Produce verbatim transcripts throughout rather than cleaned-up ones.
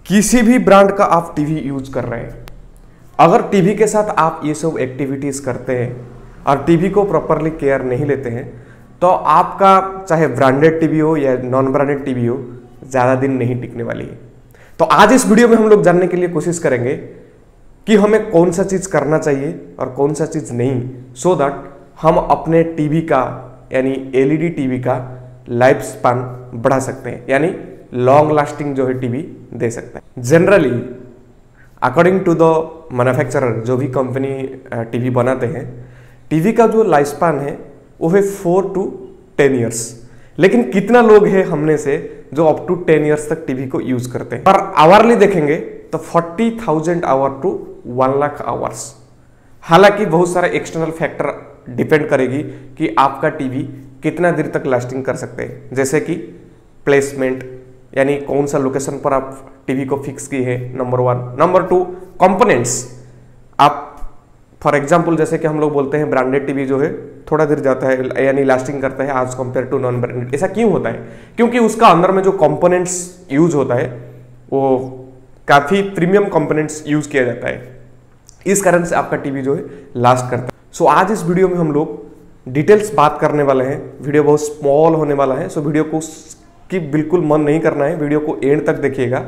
किसी भी ब्रांड का आप टीवी यूज कर रहे हैं, अगर टीवी के साथ आप ये सब एक्टिविटीज़ करते हैं और टीवी को प्रॉपरली केयर नहीं लेते हैं तो आपका चाहे ब्रांडेड टीवी हो या नॉन ब्रांडेड टीवी हो, ज़्यादा दिन नहीं टिकने वाली है। तो आज इस वीडियो में हम लोग जानने के लिए कोशिश करेंगे कि हमें कौन सा चीज़ करना चाहिए और कौन सा चीज़ नहीं, सो दैट हम अपने टीवी का यानी एलईडी टीवी का लाइफ स्पान बढ़ा सकते हैं, यानी लॉन्ग लास्टिंग जो है टीवी दे सकते हैं। Generally according to the manufacturer, जो भी कंपनी टीवी बनाते हैं, टीवी का जो लाइफ स्पान है वो है फोर टू टेन ईयर्स। लेकिन कितना लोग हैं हमने से जो अप टू टेन ईयर्स तक टीवी को यूज करते हैं। पर आवरली देखेंगे तो forty thousand hour to one lakh hours. हालांकि बहुत सारे एक्सटर्नल फैक्टर डिपेंड करेगी कि आपका टीवी कितना देर तक लास्टिंग कर सकते हैं, जैसे कि प्लेसमेंट, यानी कौन सा लोकेशन पर आप टीवी को फिक्स की है, number one. Number two, components. आप फॉर एग्जांपल जैसे कि हम लोग बोलते हैं ब्रांडेड टीवी जो है थोड़ा देर जाता है यानी लास्टिंग करता है आज कंपेयर टू नॉन ब्रांडेड। ऐसा क्यों होता है? क्योंकि उसका अंदर में जो कंपोनेंट्स यूज होता है वो काफ़ी प्रीमियम कंपोनेंट्स यूज किया जाता है, इस कारण से आपका टीवी जो है लास्ट करता है। सो so, आज इस वीडियो में हम लोग डिटेल्स बात करने वाले हैं। वीडियो बहुत स्मॉल होने वाला है, सो so वीडियो को कि बिल्कुल मन नहीं करना है, वीडियो को एंड तक देखिएगा।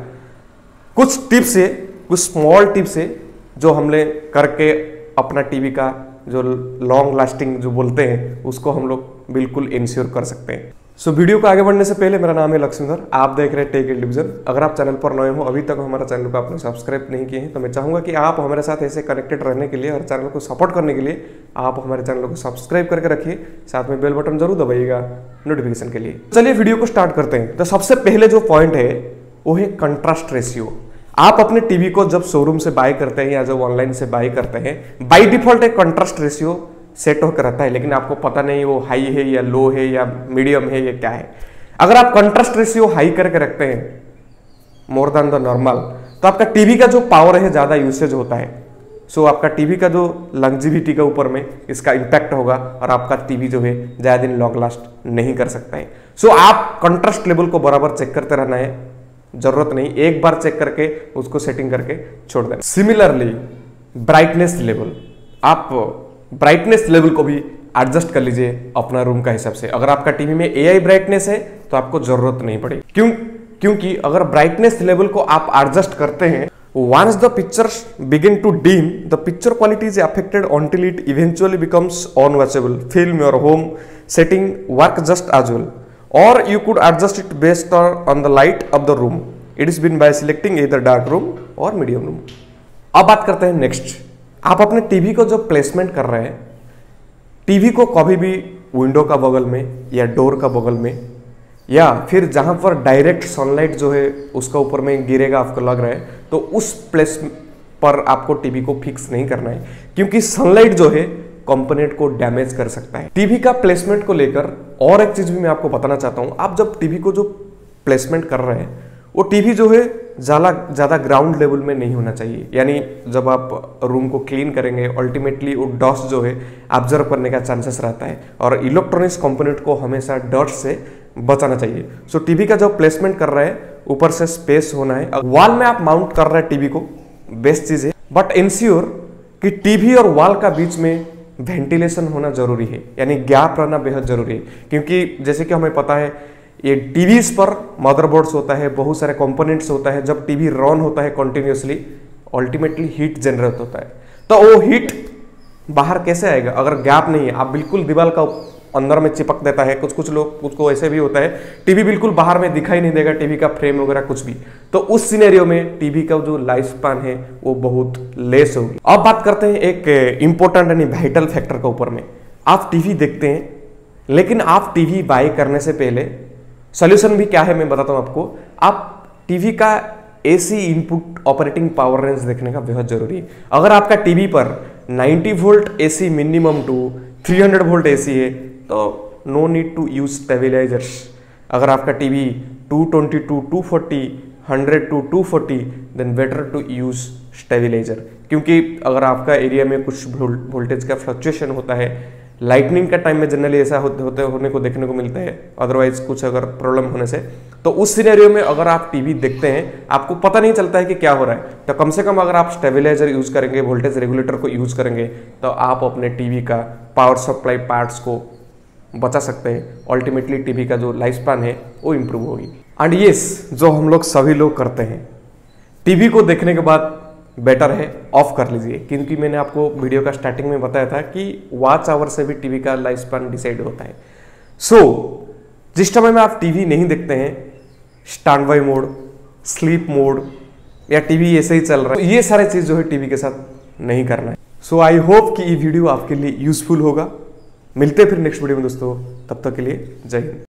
कुछ टिप्स है, कुछ स्मॉल टिप्स है जो हमने करके अपना टीवी का जो लॉन्ग लास्टिंग जो बोलते हैं उसको हम लोग बिल्कुल इंश्योर कर सकते हैं। सो so, वीडियो को आगे बढ़ने से पहले, मेरा नाम है लक्ष्मीधर, आप देख रहे हैं टेक इट डिवीजन। अगर आप चैनल पर नए हो, अभी तक हमारा चैनल को आपने सब्सक्राइब नहीं किए हैं, तो मैं चाहूंगा कि आप हमारे साथ ऐसे कनेक्टेड रहने के लिए और चैनल को सपोर्ट करने के लिए आप हमारे चैनल को सब्सक्राइब करके रखिए, साथ में बेल बटन जरूर दबाइएगा नोटिफिकेशन के लिए। चलिए वीडियो को स्टार्ट करते हैं। तो सबसे पहले जो पॉइंट है वो है कंट्रास्ट रेशियो। आप अपने टीवी को जब शोरूम से बाय करते हैं या जब ऑनलाइन से बाय करते हैं, बाय डिफॉल्ट एक कंट्रास्ट रेशियो सेट होकर रहता है, लेकिन आपको पता नहीं वो हाई है या लो है या मीडियम है या क्या है। अगर आप कंट्रास्ट रेशियो हाई करके रखते हैं, मोर देन द नॉर्मल, तो आपका टीवी का जो पावर है ज्यादा यूसेज होता है। सो आपका टीवी का जो लॉन्जेविटी के ऊपर में इसका इंपैक्ट होगा और आपका टीवी जो है ज्यादा दिन लॉन्ग लास्ट नहीं कर सकता है। सो आप कंट्रास्ट लेवल को बराबर चेक करते रहना है, जरूरत नहीं एक बार चेक करके उसको सेटिंग करके छोड़ देना। सिमिलरली ब्राइटनेस लेवल, आप ब्राइटनेस लेवल को भी एडजस्ट कर लीजिए अपना रूम का हिसाब से। अगर आपका टीवी में एआई ब्राइटनेस है तो आपको जरूरत नहीं पड़ेगी। क्यों? क्योंकि अगर ब्राइटनेस लेवल को आप एडजस्ट करते हैं, once the pictures begin to dim, the picture quality is affected until it eventually becomes unwatchable. Film your home setting work just as well, or you could adjust it based on the light of the room. It is been by selecting either dark room or medium room. अब बात करते हैं next. आप अपने TV को जो placement कर रहे हैं, टीवी को कभी भी विंडो का बगल में या डोर का बगल में या फिर जहां पर डायरेक्ट सनलाइट जो है उसका ऊपर में गिरेगा आपको लग रहा है, तो उस प्लेस पर आपको टीवी को फिक्स नहीं करना है, क्योंकि सनलाइट जो है कंपोनेंट को डैमेज कर सकता है। टीवी का प्लेसमेंट को लेकर और एक चीज भी मैं आपको बताना चाहता हूं। आप जब टीवी को जो प्लेसमेंट कर रहे हैं, वो टीवी जो है ज्यादा ज्यादा ग्राउंड लेवल में नहीं होना चाहिए। यानी जब आप रूम को क्लीन करेंगे, अल्टीमेटली वो डस्ट जो है ऑब्जर्व करने का चांसेस रहता है, और इलेक्ट्रॉनिक्स कंपोनेंट को हमेशा डस्ट से बचाना चाहिए। सो so, टीवी का जो प्लेसमेंट कर रहे हैं ऊपर से स्पेस होना है। वॉल में आप माउंट कर रहे हैं टीवी को, बेस्ट चीज है, बट इंश्योर कि टीवी और वॉल का बीच में वेंटिलेशन होना जरूरी है, यानी गैप रहना बेहद जरूरी है। क्योंकि जैसे कि हमें पता है ये टीवीज पर मदरबोर्ड्स होता है, बहुत सारे कंपोनेंट्स होता है। जब टीवी रन होता है कंटिन्यूसली, अल्टीमेटली हीट जनरेट होता है, तो वो हीट बाहर कैसे आएगा अगर गैप नहीं है? आप बिल्कुल दीवार का अंदर में चिपक देता है। कुछ कुछ लोग उसको ऐसे भी होता है, टीवी बिल्कुल बाहर में दिखाई नहीं देगा, टीवी का फ्रेम वगैरह कुछ भी, तो उस सिनेरियो में टीवी का जो लाइफ स्पैन है वो बहुत लेस होगी। अब बात करते हैं एक इंपॉर्टेंट यानी वाइटल फैक्टर के ऊपर में। आप टीवी देखते हैं, लेकिन आप टीवी बाय करने से पहले सोल्यूशन भी क्या है मैं बताता हूं आपको। आप टीवी का AC input operating power range देखने का बेहद जरूरी है। अगर आपका टीवी पर ninety volt AC minimum two three hundred volt AC है तो no need to use stabilisers. अगर आपका TV two twenty to two forty hundred to two forty, then better to use stabiliser. क्योंकि अगर आपका एरिया में कुछ वोल्टेज का फ्लक्चुएशन होता है लाइटनिंग का टाइम में जनरली ऐसा होते होते होने को देखने को मिलता है, अदरवाइज कुछ अगर प्रॉब्लम होने से। तो उस सिनेरियो में अगर आप टीवी देखते हैं, आपको पता नहीं चलता है कि क्या हो रहा है, तो कम से कम अगर आप स्टेबलाइजर यूज करेंगे, वोल्टेज रेगुलेटर को यूज करेंगे, तो आप अपने टीवी का पावर सप्लाई पार्ट्स को बचा सकते हैं। अल्टीमेटली टीवी का जो लाइफ स्पैन है वो इम्प्रूव होगी। एंड यस, जो हम लोग सभी लोग करते हैं, टीवी को देखने के बाद बेटर है ऑफ कर लीजिए, क्योंकि मैंने आपको वीडियो का स्टार्टिंग में बताया था कि वॉच आवर से भी टीवी का लाइफ स्पैन डिसाइड होता है। सो so, जिस समय में आप टीवी नहीं देखते हैं, standby mode, sleep mode या टीवी ऐसे ही चल रहा है, तो ये सारे चीज जो है टीवी के साथ नहीं करना है। सो आई होप कि ये वीडियो आपके लिए यूजफुल होगा। मिलते हैं फिर नेक्स्ट वीडियो में दोस्तों, तब तक के लिए जय हिंद।